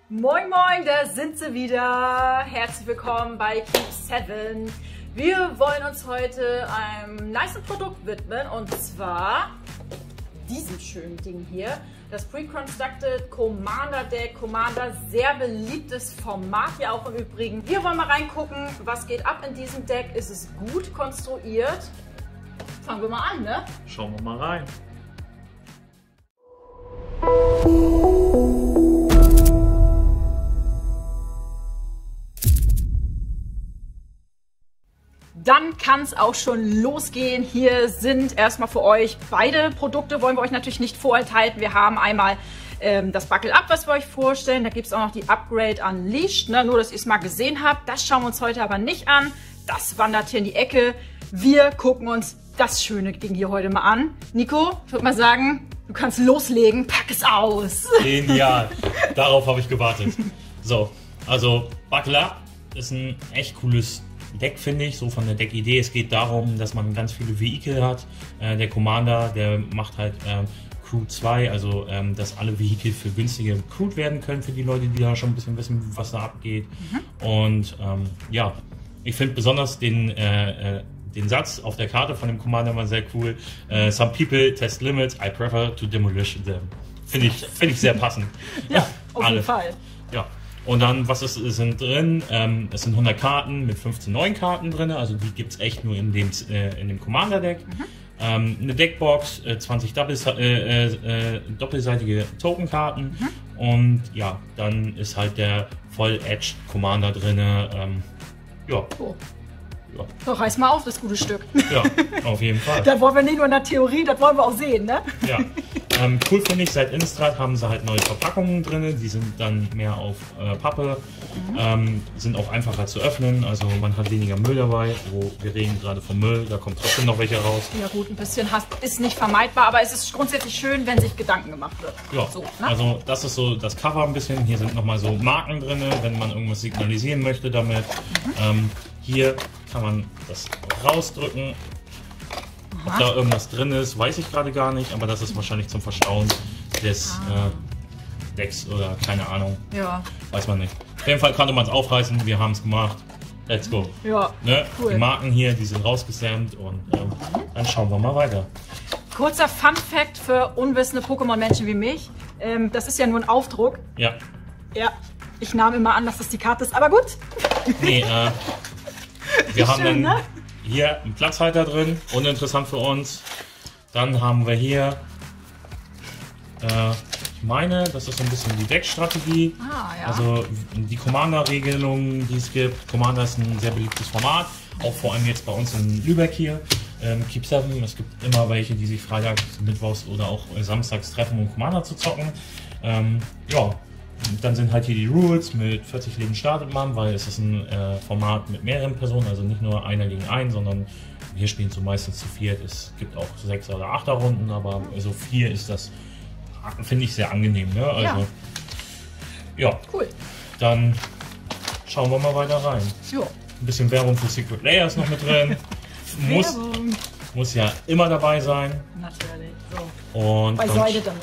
Moin Moin, da sind sie wieder. Herzlich willkommen bei Keep 7. Wir wollen uns heute einem nicen Produkt widmen und zwar diesem schönen Ding hier. Das Pre-Constructed Commander Deck. Commander, sehr beliebtes Format ja auch im Übrigen. Wir wollen mal reingucken, was geht ab in diesem Deck. Ist es gut konstruiert? Fangen wir mal an, ne? Schauen wir mal rein. Dann kann es auch schon losgehen. Hier sind erstmal für euch beide Produkte, wollen wir euch natürlich nicht vorenthalten. Wir haben einmal das Buckle Up, was wir euch vorstellen. Da gibt es auch noch die Upgrade Unleashed, ne? Nur, dass ihr es mal gesehen habt. Das schauen wir uns heute aber nicht an. Das wandert hier in die Ecke. Wir gucken uns das schöne Ding hier heute mal an. Nico, ich würde mal sagen, du kannst loslegen. Pack es aus. Genial. Darauf habe ich gewartet. So, also Buckle Up ist ein echt cooles Deck, finde ich, so von der Deckidee. Es geht darum, dass man ganz viele Vehikel hat. Der Commander, der macht halt Crew 2, also dass alle Vehikel für günstige Crew werden können, für die Leute, die da schon ein bisschen wissen, was da abgeht. Und ja, ich finde besonders den Satz auf der Karte von dem Commander mal sehr cool. Some people test limits, I prefer to demolish them. Finde ich sehr passend. Ja, auf jeden Fall. Ja. Und dann, was sind drin? Es sind 100 Karten mit 15 neuen Karten drin, also die gibt es echt nur in dem Commander-Deck. Eine Deckbox, 20 doppelseitige Tokenkarten und ja, dann ist halt der Voll-Edged Commander drin. Ja. Oh. Ja. Doch, reiß mal auf, das gute Stück. Ja, auf jeden Fall. Das wollen wir nicht nur in der Theorie, das wollen wir auch sehen, ne? Ja. Cool finde ich, seit Innistrad haben sie halt neue Verpackungen drin, die sind dann mehr auf Pappe, sind auch einfacher zu öffnen, also man hat weniger Müll dabei, wo wir reden gerade vom Müll, da kommt trotzdem noch welche raus. Ja gut, ein bisschen ist nicht vermeidbar, aber es ist grundsätzlich schön, wenn sich Gedanken gemacht wird. Ja, so, ne? Also das ist so das Cover ein bisschen, hier sind nochmal so Marken drin, wenn man irgendwas signalisieren möchte damit. Hier kann man das rausdrücken. Ob da irgendwas drin ist, weiß ich gerade gar nicht, aber das ist wahrscheinlich zum Verstauen des Decks oder keine Ahnung. Ja. Weiß man nicht. Auf jeden Fall konnte man es aufreißen, wir haben es gemacht. Let's go. Ja, ne? Cool. Die Marken hier, die sind rausgesamt und dann schauen wir mal weiter. Kurzer Fun-Fact für unwissende Pokémon-Menschen wie mich. Das ist ja nur ein Aufdruck. Ja. Ja, ich nahm immer an, dass das die Karte ist, aber gut. Nee, wir haben dann hier einen Platzhalter drin, uninteressant für uns. Dann haben wir hier, ich meine, das ist so ein bisschen die Deckstrategie. Ja. Also die Commander-Regelungen, die es gibt. Commander ist ein sehr beliebtes Format, auch vor allem jetzt bei uns in Lübeck hier. Keep 7, es gibt immer welche, die sich freitags, mittwochs oder auch samstags treffen, um Commander zu zocken. Ja. Dann sind halt hier die Rules mit 40 Leben startet man, weil es ist ein Format mit mehreren Personen, also nicht nur einer gegen einen, sondern wir spielen so meistens zu viert. Es gibt auch 6er oder 8er Runden, aber so 4 ist das, finde ich, sehr angenehm. Ne? Also, ja, cool. Dann schauen wir mal weiter rein. Jo. Ein bisschen Werbung für Secret Layers noch mit drin. Muss ja immer dabei sein. Natürlich. So. Und beiseite damit.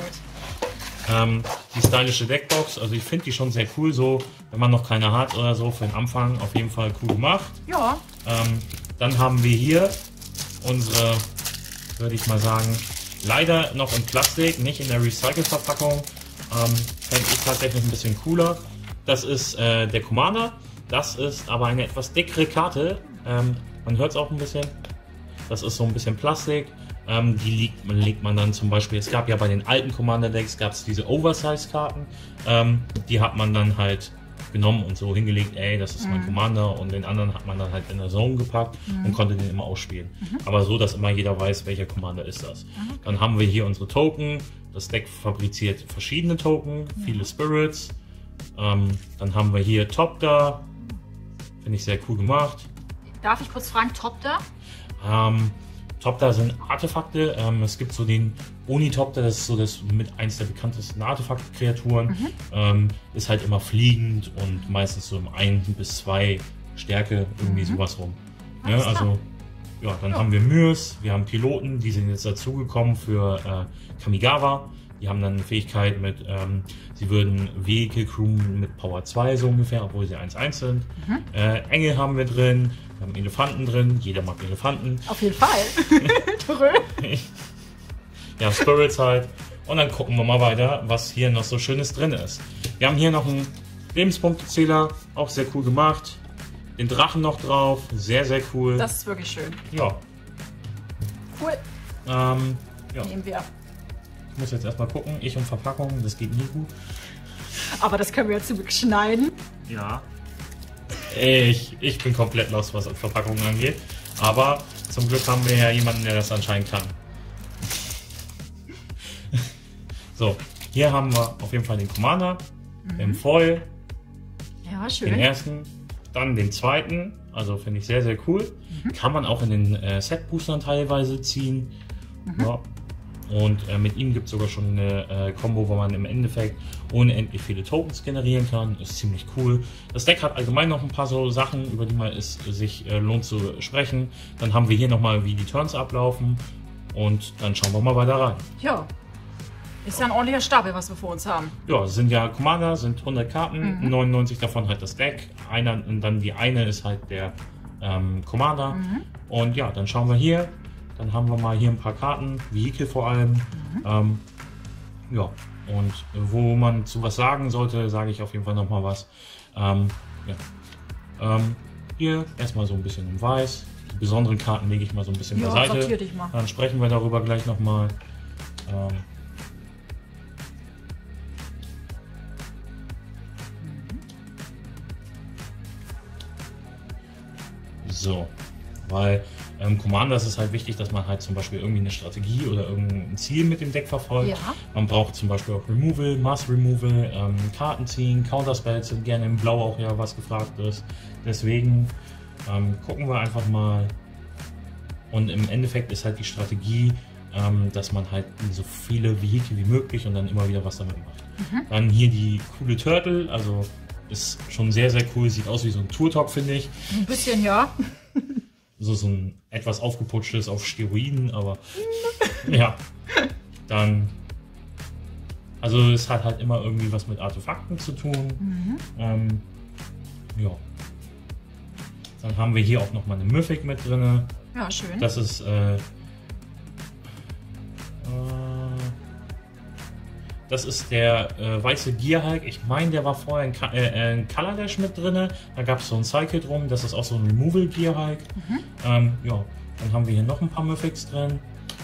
Die stylische Deckbox, also ich finde die schon sehr cool, so wenn man noch keine hat oder so, für den Anfang auf jeden Fall cool gemacht. Ja. Dann haben wir hier unsere, würde ich mal sagen, leider noch in Plastik, nicht in der Recycle-Verpackung. Fände ich tatsächlich ein bisschen cooler. Das ist der Commander, das ist aber eine etwas dickere Karte. Man hört es auch ein bisschen. Das ist so ein bisschen Plastik. Die legt man dann zum Beispiel, es gab ja bei den alten Commander-Decks, gab es diese Oversize-Karten, die hat man dann halt genommen und so hingelegt, ey, das ist mein Commander, und den anderen hat man dann halt in der Zone gepackt und konnte den immer ausspielen. Aber so, dass immer jeder weiß, welcher Commander ist das. Dann haben wir hier unsere Token, das Deck fabriziert verschiedene Token, viele Spirits. Dann haben wir hier Top da, finde ich sehr cool gemacht. Darf ich kurz fragen, Top da? Top da sind Artefakte. Es gibt so den Onitopter, das ist so das mit eins der bekanntesten Artefakt-Kreaturen. Ist halt immer fliegend und meistens so im 1 bis 2 Stärke, irgendwie sowas rum. Ja, also, ja, dann haben wir Myrs, wir haben Piloten, die sind jetzt dazugekommen für Kamigawa. Die haben dann eine Fähigkeit mit, sie würden Vehicle crewen mit Power 2 so ungefähr, obwohl sie 1-1 sind. Engel haben wir drin, wir haben Elefanten drin, jeder mag Elefanten. Auf jeden Fall. Ja, Spirits halt. Und dann gucken wir mal weiter, was hier noch so Schönes drin ist. Wir haben hier noch einen Lebenspunktezähler, auch sehr cool gemacht. Den Drachen noch drauf, sehr, sehr cool. Das ist wirklich schön. Ja. Cool. Ja. Nehmen wir. Ich muss jetzt erstmal gucken, ich und Verpackung, das geht nie gut. Aber das können wir jetzt schneiden. Ja. Ich bin komplett lost, was Verpackungen angeht. Aber zum Glück haben wir ja jemanden, der das anscheinend kann. So, hier haben wir auf jeden Fall den Commander, den Foil, Ja, schön. den ersten, dann den zweiten. Also finde ich sehr, sehr cool. Kann man auch in den Set-Boostern teilweise ziehen. Ja. Und mit ihm gibt es sogar schon eine Combo, wo man im Endeffekt unendlich viele Tokens generieren kann. Ist ziemlich cool. Das Deck hat allgemein noch ein paar so Sachen, über die man sich lohnt zu sprechen. Dann haben wir hier nochmal, wie die Turns ablaufen. Und dann schauen wir mal weiter rein. Ja. Ist ja ein ordentlicher Stapel, was wir vor uns haben. Ja, es sind ja Commander, sind 100 Karten. 99 davon halt das Deck. Und dann die eine ist halt der Commander. Und ja, dann schauen wir hier. Dann haben wir mal hier ein paar Karten, Vehicle vor allem. Ja, und wo man zu was sagen sollte, sage ich auf jeden Fall nochmal was. Hier erstmal so ein bisschen in Weiß. Die besonderen Karten lege ich mal so ein bisschen beiseite. Sortier dich mal. Dann sprechen wir darüber gleich nochmal. So, weil Commander ist es halt wichtig, dass man halt zum Beispiel irgendwie eine Strategie oder irgendein Ziel mit dem Deck verfolgt. Ja. Man braucht zum Beispiel auch Removal, Mass Removal, Karten ziehen, Counterspells sind gerne in Blau auch ja was gefragt ist. Deswegen gucken wir einfach mal. Und im Endeffekt ist halt die Strategie, dass man halt so viele Vehikel wie möglich und dann immer wieder was damit macht. Dann hier die coole Turtle, also ist schon sehr, sehr cool. Sieht aus wie so ein Turtok, finde ich. Ein bisschen, ja. So ein etwas aufgeputschtes auf Steroiden, aber ja. Dann, also es hat halt immer irgendwie was mit Artefakten zu tun. Ja. Dann haben wir hier auch nochmal eine Mythic mit drin. Ja, schön. Das ist der weiße Gearhulk. Ich meine, der war vorher in Color Dash mit drin. Da gab es so ein Cycle drum. Das ist auch so ein Removal Gearhulk. Ja, dann haben wir hier noch ein paar Mythics drin.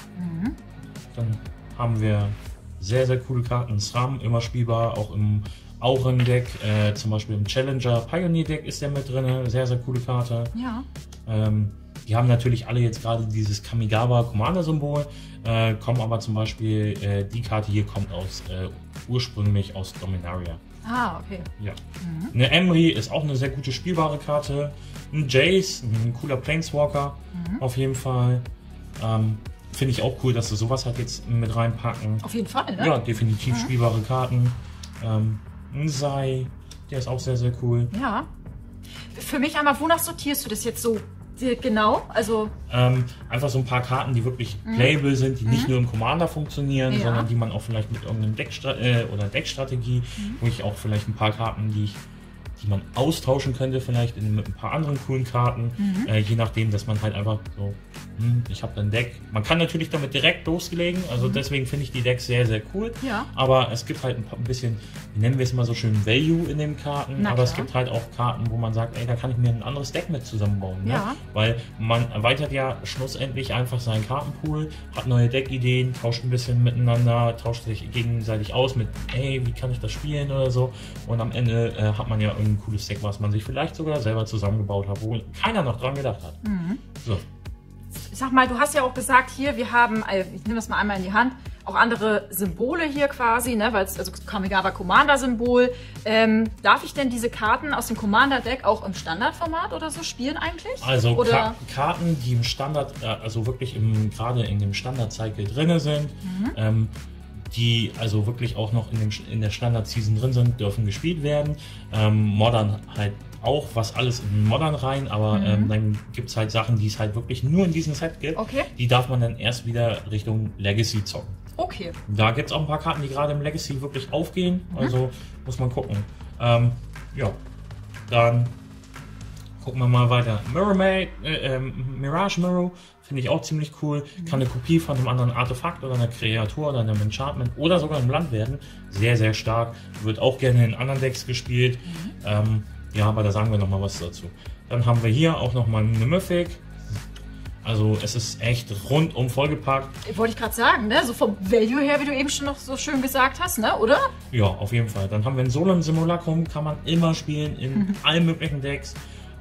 Dann haben wir sehr, sehr coole Karten. SRAM, immer spielbar, auch im Auren-Deck. Zum Beispiel im Challenger Pioneer-Deck ist der mit drin. Sehr, sehr coole Karte. Ja. Die haben natürlich alle jetzt gerade dieses Kamigawa Commander-Symbol, kommen aber zum Beispiel, die Karte hier kommt ursprünglich aus Dominaria. Ah, okay. Ja. Eine Emry ist auch eine sehr gute spielbare Karte. Ein Jace, ein cooler Planeswalker, auf jeden Fall. Finde ich auch cool, dass sie sowas halt jetzt mit reinpacken. Auf jeden Fall, ne? Ja, definitiv spielbare Karten. Ein Sai, der ist auch sehr, sehr cool. Ja. Für mich einmal, wonach sortierst du das jetzt so genau? Also einfach so ein paar Karten, die wirklich playable sind, die nicht nur im Commander funktionieren, sondern die man auch vielleicht mit irgendeinem Deckstrategie, wo ich auch vielleicht ein paar Karten, die man austauschen könnte, vielleicht mit ein paar anderen coolen Karten, je nachdem, dass man halt einfach so, ich habe ein Deck. Man kann natürlich damit direkt loslegen, also deswegen finde ich die Decks sehr, sehr cool, aber es gibt halt ein bisschen, wie nennen wir es mal so schön, Value in den Karten, aber es gibt halt auch Karten, wo man sagt, ey, da kann ich mir ein anderes Deck mit zusammenbauen, ne? Weil man erweitert ja schlussendlich einfach seinen Kartenpool, hat neue Deckideen, tauscht ein bisschen miteinander, tauscht sich gegenseitig aus mit, ey, wie kann ich das spielen oder so, und am Ende hat man ja ein cooles Deck, was man sich vielleicht sogar selber zusammengebaut hat, wo keiner noch dran gedacht hat. So. Sag mal, du hast ja auch gesagt, hier, wir haben, ich nehme das mal einmal in die Hand, auch andere Symbole hier quasi, ne, weil es, also Kamigawa Commander Symbol. Darf ich denn diese Karten aus dem Commander Deck auch im Standardformat oder so spielen eigentlich? Also Karten, die im Standard, also wirklich gerade in dem Standard-Cycle drin sind, die also wirklich auch noch in der Standard-Season drin sind, dürfen gespielt werden. Modern halt auch, was alles in Modern rein, aber dann gibt es halt Sachen, die es halt wirklich nur in diesem Set gibt. Okay. Die darf man dann erst wieder Richtung Legacy zocken. Okay. Da gibt es auch ein paar Karten, die gerade im Legacy wirklich aufgehen. Also muss man gucken. Ja, dann gucken wir mal weiter. Mirage Mirror finde ich auch ziemlich cool. Kann eine Kopie von einem anderen Artefakt oder einer Kreatur oder einem Enchantment oder sogar einem Land werden. Sehr, sehr stark. Wird auch gerne in anderen Decks gespielt. Ja, aber da sagen wir nochmal was dazu. Dann haben wir hier auch nochmal eine Mythic. Also es ist echt rundum vollgepackt. Wollte ich gerade sagen, ne? So vom Value her, wie du eben schon noch so schön gesagt hast, ne? Oder? Ja, auf jeden Fall. Dann haben wir ein Solemn Simulacrum, kann man immer spielen in allen möglichen Decks.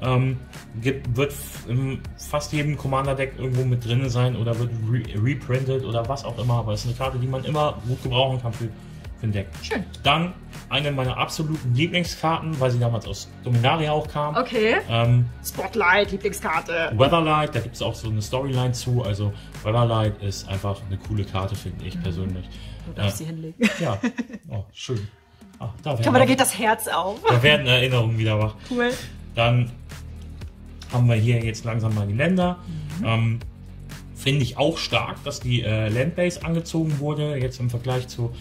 Wird in fast jedem Commander-Deck irgendwo mit drin sein oder wird reprintet oder was auch immer. Aber es ist eine Karte, die man immer gut gebrauchen kann für ein Deck. Schön. Dann eine meiner absoluten Lieblingskarten, weil sie damals aus Dominaria auch kam. Okay. Spotlight, Lieblingskarte. Weatherlight, da gibt es auch so eine Storyline zu. Also Weatherlight ist einfach eine coole Karte, finde ich persönlich. Du darfst sie hinlegen. Ja, oh, schön. Ach, da geht das Herz auf. Da werden Erinnerungen wieder wach. Cool. Dann haben wir hier jetzt langsam mal die Länder. Finde ich auch stark, dass die Landbase angezogen wurde, jetzt im Vergleich zu,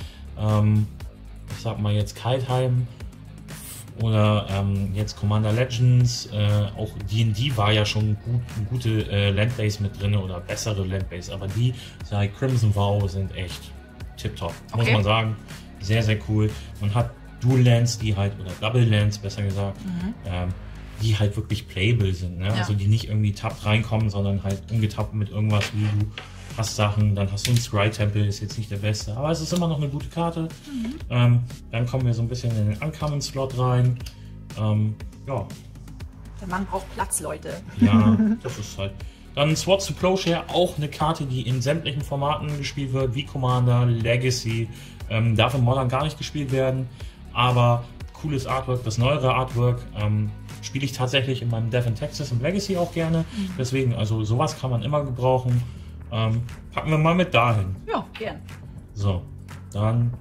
ich sag mal jetzt Kaldheim oder jetzt Commander Legends. Auch D&D war ja schon eine gute Landbase mit drin oder bessere Landbase, aber die seit Crimson Vow sind echt tipptopp, muss man sagen. Sehr, sehr cool. Man hat Dual Lands, die halt, oder Double Lands besser gesagt, die halt wirklich playable sind, ne? Ja. Also die nicht irgendwie tappt reinkommen, sondern halt ungetappt mit irgendwas, wie du hast Sachen, dann hast du einen Scry-Tempel, ist jetzt nicht der beste, aber es ist immer noch eine gute Karte. Dann kommen wir so ein bisschen in den Uncommon-Slot rein. Ja. Der Mann braucht Platz, Leute. Ja, das ist halt. Dann Swords to Plowshare, auch eine Karte, die in sämtlichen Formaten gespielt wird, wie Commander, Legacy, darf in Modern gar nicht gespielt werden, aber cooles Artwork, das neuere Artwork, spiele ich tatsächlich in meinem Death in Texas im Legacy auch gerne. Deswegen, also sowas kann man immer gebrauchen. Packen wir mal mit dahin. Ja, gern. So, dann.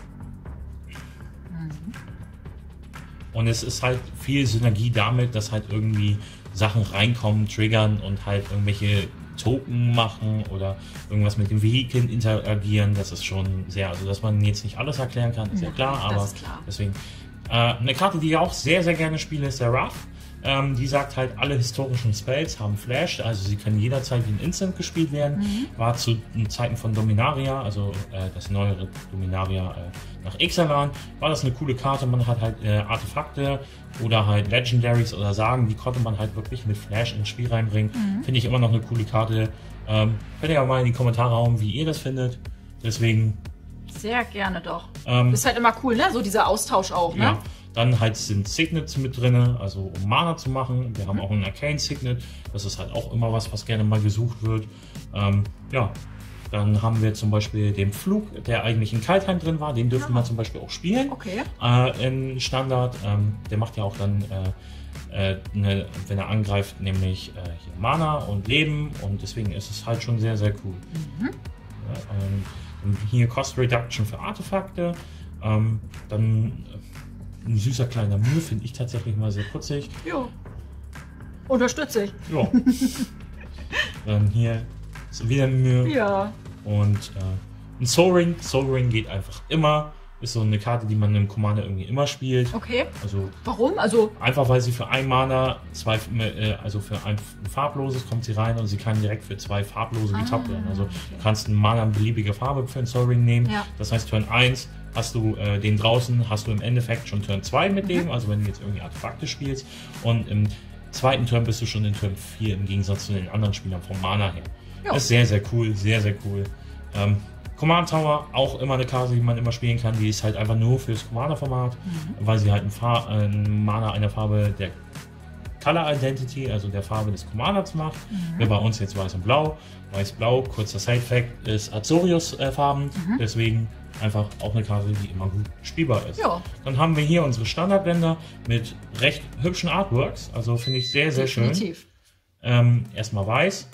Und es ist halt viel Synergie damit, dass halt irgendwie Sachen reinkommen, triggern und halt irgendwelche Token machen oder irgendwas mit dem Vehikeln interagieren. Das ist schon sehr, also dass man jetzt nicht alles erklären kann, ist ja klar, aber deswegen. Eine Karte, die ich auch sehr, sehr gerne spiele, ist der Wrath. Die sagt halt, alle historischen Spells haben Flash, also sie können jederzeit wie ein Instant gespielt werden. War zu Zeiten von Dominaria, also das neuere Dominaria nach Ixalan, war das eine coole Karte. Man hat halt Artefakte oder halt Legendaries oder Sagen, die konnte man halt wirklich mit Flash ins Spiel reinbringen. Finde ich immer noch eine coole Karte. Könnt ihr ja mal in die Kommentare hauen, wie ihr das findet. Deswegen... Sehr gerne doch. Ist halt immer cool, ne? So dieser Austausch auch, ne? Ja. Dann halt sind Signets mit drin, also um Mana zu machen. Wir haben auch ein Arcane Signet. Das ist halt auch immer was gerne mal gesucht wird. Ja, dann haben wir zum Beispiel den Flug, der eigentlich in Kaldheim drin war. Den dürfte man zum Beispiel auch spielen. Okay. In Standard. Der macht ja auch dann, wenn er angreift, nämlich hier Mana und Leben. Und deswegen ist es halt schon sehr, sehr cool. Ja, hier Cost Reduction für Artefakte. Dann ein süßer kleiner Mühe, finde ich tatsächlich mal sehr putzig. Jo. Unterstütze ich. Ja. Dann hier ist wieder eine Mühe. Ja. Und ein Soul Ring. Soul Ring geht einfach immer. Ist so eine Karte, die man im Commander irgendwie immer spielt. Okay. Also warum? Also einfach weil sie für ein Mana, also für ein farbloses kommt sie rein und sie kann direkt für 2 farblose getappt werden. Also du kannst einen Mana beliebiger Farbe für einen Soul Ring nehmen. Ja. Das heißt, Turn 1 hast du den draußen, hast du im Endeffekt schon Turn 2 mit dem, also wenn du jetzt irgendwie Artefakte spielst. Und im zweiten Turn bist du schon in Turn 4 im Gegensatz zu den anderen Spielern vom Mana her. Ja. Das ist sehr, sehr cool, sehr, sehr cool. Command Tower, auch immer eine Karte, die man immer spielen kann. Die ist halt einfach nur fürs Commander-Format, weil sie halt ein Mana einer Farbe der Color Identity, also der Farbe des Commanders macht. Wie bei uns jetzt Weiß und Blau. Weiß-Blau, kurzer Side-Fact, ist Azorius-Farben. Deswegen einfach auch eine Karte, die immer gut spielbar ist. Ja. Dann haben wir hier unsere Standardländer mit recht hübschen Artworks. Also finde ich sehr, sehr schön. Erstmal weiß.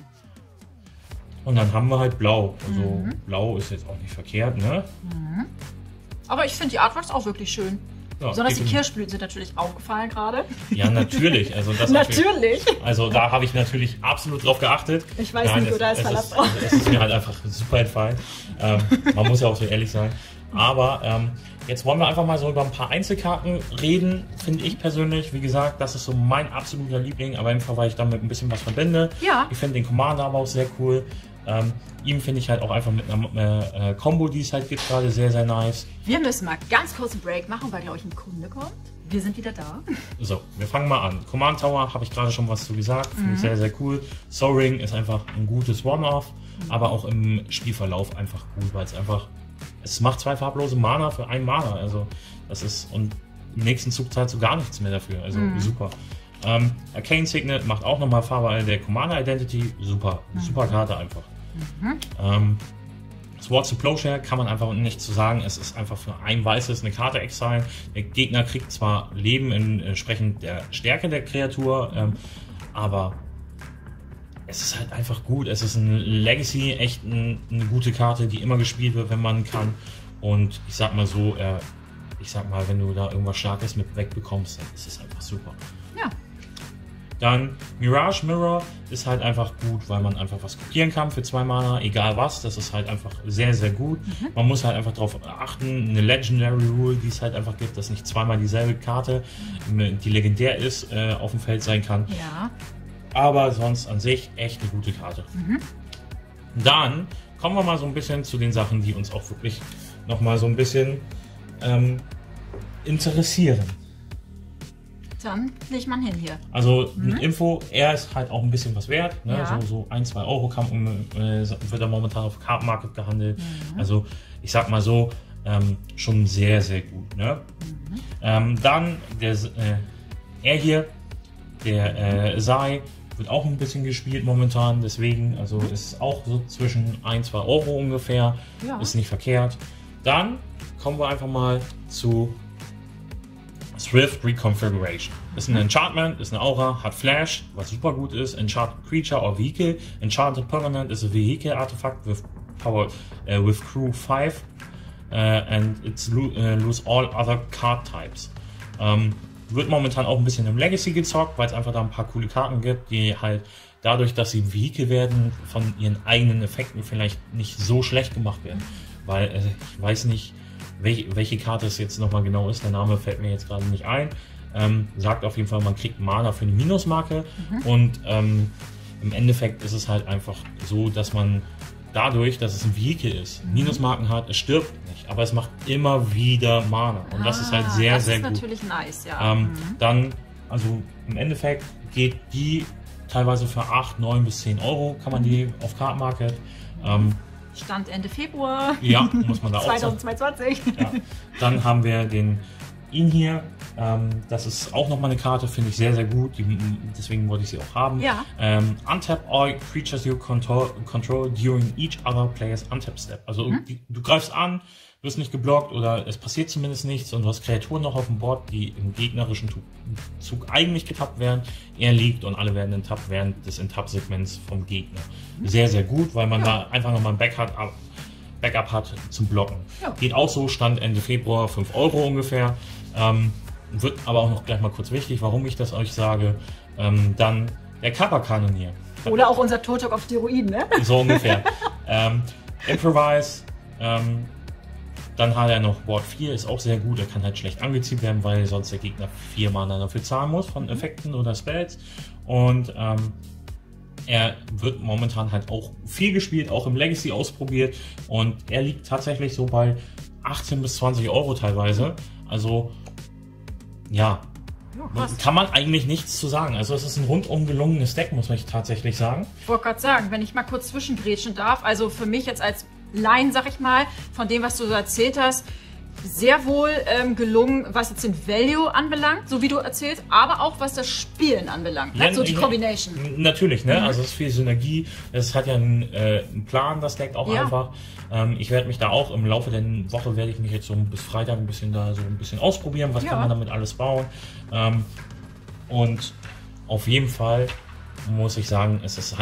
Und dann haben wir halt Blau. Also Blau ist jetzt auch nicht verkehrt, ne? Aber ich finde die Artworks auch wirklich schön. Ja, besonders die Kirschblüten sind natürlich aufgefallen gerade. Ja, natürlich. Also das natürlich. Also da habe ich natürlich absolut drauf geachtet. Ich weiß nicht, oder ist Verlass drauf. Es ist mir halt einfach super entfallen. Man muss ja auch so ehrlich sein. Aber jetzt wollen wir einfach mal so über ein paar Einzelkarten reden, finde ich persönlich. Wie gesagt, das ist so mein absoluter Liebling, aber einfach, weil ich damit ein bisschen was verbinde. Ja. Ich finde den Commander aber auch sehr cool. Ihm finde ich halt auch einfach mit einer Combo, die es halt gibt, gerade sehr, sehr nice. Wir müssen mal ganz kurz einen Break machen, weil, glaube ich, ein Kunde kommt. Wir sind wieder da. So, wir fangen mal an. Command Tower, habe ich gerade schon was zu gesagt. Finde ich sehr, sehr cool. Soaring ist einfach ein gutes One-Off, aber auch im Spielverlauf einfach gut, weil es einfach... Es macht 2 farblose Mana für 1 Mana. Also, das ist... Und im nächsten Zug zahlst du gar nichts mehr dafür. Also, super. Arcane Signet macht auch nochmal Farbe der Commander Identity. Super. Super Karte einfach. Swords to Plowshare kann man einfach nicht zu sagen. Es ist einfach für ein weißes eine Karte Exile. Der Gegner kriegt zwar Leben entsprechend der Stärke der Kreatur, aber es ist halt einfach gut. Es ist ein Legacy, echt eine gute Karte, die immer gespielt wird, wenn man kann. Und ich sag mal so, wenn du da irgendwas Starkes mit wegbekommst, dann ist es einfach super. Ja. Dann Mirage Mirror ist halt einfach gut, weil man einfach was kopieren kann für 2 Mana, egal was. Das ist halt einfach sehr, sehr gut. Man muss halt einfach darauf achten, eine Legendary Rule, die es halt einfach gibt, dass nicht zweimal dieselbe Karte, die legendär ist, auf dem Feld sein kann. Ja. Aber sonst an sich echt eine gute Karte. Dann kommen wir mal so ein bisschen zu den Sachen, die uns auch wirklich nochmal so ein bisschen interessieren. Dann legt man hin hier. Also Info, er ist halt auch ein bisschen was wert. Ne? Ja. So 1-2 Euro wird er momentan auf Card Market gehandelt. Also ich sag mal so, schon sehr, sehr gut. Ne? Dann er hier, der Sai, wird auch ein bisschen gespielt momentan. Deswegen, also ist auch so zwischen 1-2 Euro ungefähr. Ja. Ist nicht verkehrt. Dann kommen wir einfach mal zu Swift Reconfiguration. Ist ein Enchantment, ist eine Aura, hat Flash, was super gut ist. Enchanted Creature or Vehicle. Enchanted Permanent is a Vehicle Artifact with power with Crew 5 and it's lose all other card types. Wird momentan auch ein bisschen im Legacy gezockt, weil es einfach da ein paar coole Karten gibt, die halt dadurch, dass sie Vehicle werden, von ihren eigenen Effekten vielleicht nicht so schlecht gemacht werden. Weil ich weiß nicht, welche Karte es jetzt nochmal genau ist, der Name fällt mir jetzt gerade nicht ein. Sagt auf jeden Fall, man kriegt Mana für eine Minusmarke und im Endeffekt ist es halt einfach so, dass man dadurch, dass es ein Vehicle ist, Minusmarken hat, es stirbt nicht, aber es macht immer wieder Mana und das ist halt sehr, sehr gut. Das ist natürlich nice, ja. Dann, also im Endeffekt geht die teilweise für 8, 9 bis 10 Euro, kann man die auf Card Market. Stand Ende Februar. Ja, muss man da auch 2022. Ja. Dann haben wir ihn hier. Das ist auch nochmal eine Karte, finde ich sehr, sehr gut. Deswegen wollte ich sie auch haben. Ja. Untap all creatures you control during each other player's untap step. Also du greifst an, wirst nicht geblockt oder es passiert zumindest nichts und du hast Kreaturen noch auf dem Board, die im gegnerischen Zug eigentlich getappt werden. Er liegt und alle werden enttappt während des Enttapp-Segments vom Gegner. Sehr, sehr gut, weil man da einfach nochmal ein Backup hat zum Blocken. Ja. Geht auch so, Stand Ende Februar 5 Euro ungefähr. Wird aber auch noch gleich mal kurz wichtig, warum ich das euch sage. Dann der Kappa-Kanonier. Oder auch unser Turtok auf Steroiden, ne? So ungefähr. Improvise. Dann hat er noch Ward 4, ist auch sehr gut. Er kann halt schlecht angezielt werden, weil sonst der Gegner 4 Mana dafür zahlen muss von Effekten oder Spells. Und er wird momentan halt auch viel gespielt, auch im Legacy ausprobiert. Und er liegt tatsächlich so bei 18 bis 20 Euro teilweise. Also, ja, kann man eigentlich nichts zu sagen. Also es ist ein rundum gelungenes Deck, muss man tatsächlich sagen. Ich wollte gerade sagen, wenn ich mal kurz zwischengrätschen darf, also für mich jetzt als Laien, sag ich mal, von dem, was du so erzählt hast, sehr wohl gelungen, was jetzt den Value anbelangt, so wie du erzählst, aber auch was das Spielen anbelangt, ne? So die Combination. Natürlich, ne? Also es ist viel Synergie, es hat ja einen Plan, das Deck auch einfach. Ich werde mich da auch im Laufe der Woche, werde ich mich jetzt so bis Freitag ein bisschen ausprobieren, was kann man damit alles bauen. Und auf jeden Fall muss ich sagen, es ist halt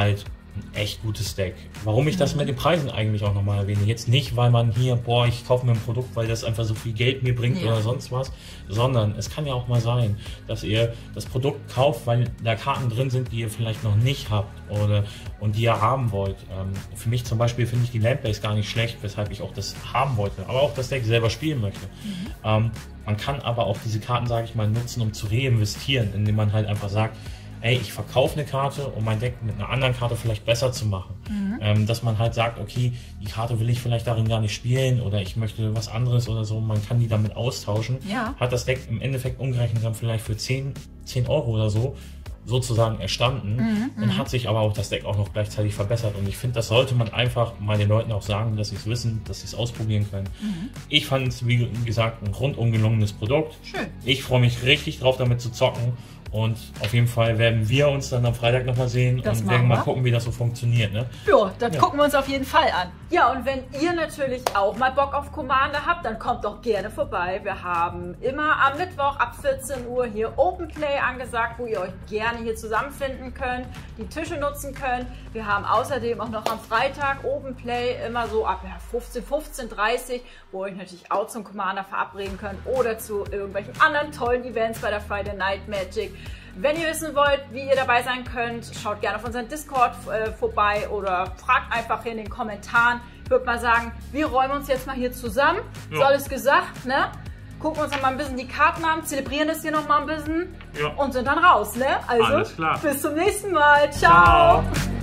ein echt gutes Deck. Warum ich das mit den Preisen eigentlich auch nochmal erwähne. Jetzt nicht, weil man hier, boah, ich kaufe mir ein Produkt, weil das einfach so viel Geld mir bringt oder sonst was, sondern es kann ja auch mal sein, dass ihr das Produkt kauft, weil da Karten drin sind, die ihr vielleicht noch nicht habt und die ihr haben wollt. Für mich zum Beispiel finde ich die Landbase gar nicht schlecht, weshalb ich auch das haben wollte, aber auch das Deck selber spielen möchte. Man kann aber auch diese Karten, sage ich mal, nutzen, um zu reinvestieren, indem man halt einfach sagt, ey, ich verkaufe eine Karte, um mein Deck mit einer anderen Karte vielleicht besser zu machen. Dass man halt sagt, okay, die Karte will ich vielleicht darin gar nicht spielen oder ich möchte was anderes oder so. Man kann die damit austauschen. Hat das Deck im Endeffekt umgerechnet dann vielleicht für 10 Euro oder so sozusagen erstanden und hat sich aber auch das Deck auch noch gleichzeitig verbessert. Und ich finde, das sollte man einfach mal den Leuten auch sagen, dass sie es wissen, dass sie es ausprobieren können. Ich fand es, wie gesagt, ein rundum gelungenes Produkt. Schön. Ich freue mich richtig drauf, damit zu zocken. Und auf jeden Fall werden wir uns dann am Freitag nochmal sehen und werden mal gucken, wie das so funktioniert. Ne? Ja, das gucken wir uns auf jeden Fall an. Ja, und wenn ihr natürlich auch mal Bock auf Commander habt, dann kommt doch gerne vorbei. Wir haben immer am Mittwoch ab 14 Uhr hier Open Play angesagt, wo ihr euch gerne hier zusammenfinden könnt, die Tische nutzen könnt. Wir haben außerdem auch noch am Freitag Open Play immer so ab 15:30, wo ihr euch natürlich auch zum Commander verabreden könnt oder zu irgendwelchen anderen tollen Events bei der Friday Night Magic. Wenn ihr wissen wollt, wie ihr dabei sein könnt, schaut gerne auf unseren Discord vorbei oder fragt einfach in den Kommentaren. Ich würde mal sagen, wir räumen uns jetzt mal hier zusammen. So alles gesagt, ne? Gucken uns noch mal ein bisschen die Karten an, zelebrieren das hier noch mal ein bisschen und sind dann raus, ne? Also, alles klar. Bis zum nächsten Mal. Ciao.